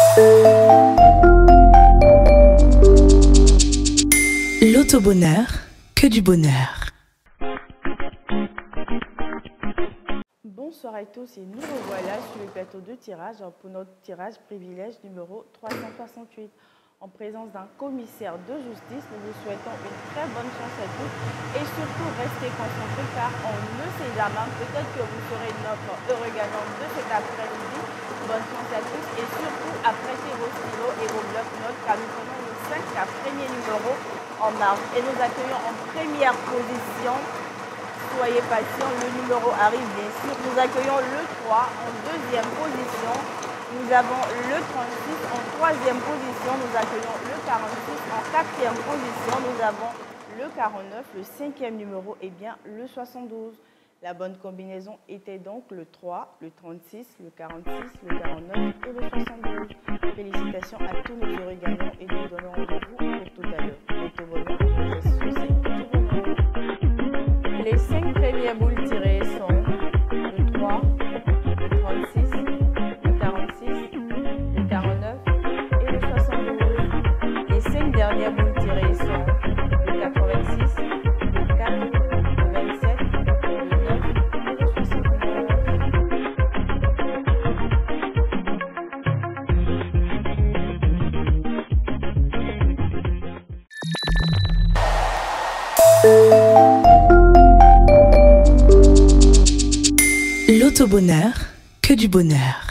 L'auto-bonheur, que du bonheur. Bonsoir à tous et nous revoilà sur le plateau de tirage pour notre tirage privilège numéro 368. En présence d'un commissaire de justice, nous vous souhaitons une très bonne chance à tous et surtout restez concentrés car on ne sait jamais, peut-être que vous serez notre heureux gagnant de cet après-midi. Bonne chance à tous et surtout apprêtez vos stylos et vos blocs-notes car nous prenons le 5 premiers numéros en marche et nous accueillons en première position. Soyez patients, le numéro arrive bien sûr. Nous accueillons le 3 en deuxième position. Nous avons le 36 en troisième position. Nous accueillons le 46 en quatrième position. Nous avons le 49, le cinquième numéro et bien le 72. La bonne combinaison était donc le 3, le 36, le 46, le 49 et le 72. Félicitations à tous nos heureux gagnants et nous donnons rendez-vous pour tout à l'heure. L'auto-bonheur, les 5 premières boules tirées sont le 3, le 36, le 46, le 49 et le 72. Les 5 dernières boules tirées sont le 86, le 4, le 27, le 9 et le 69. L'auto-bonheur, que du bonheur.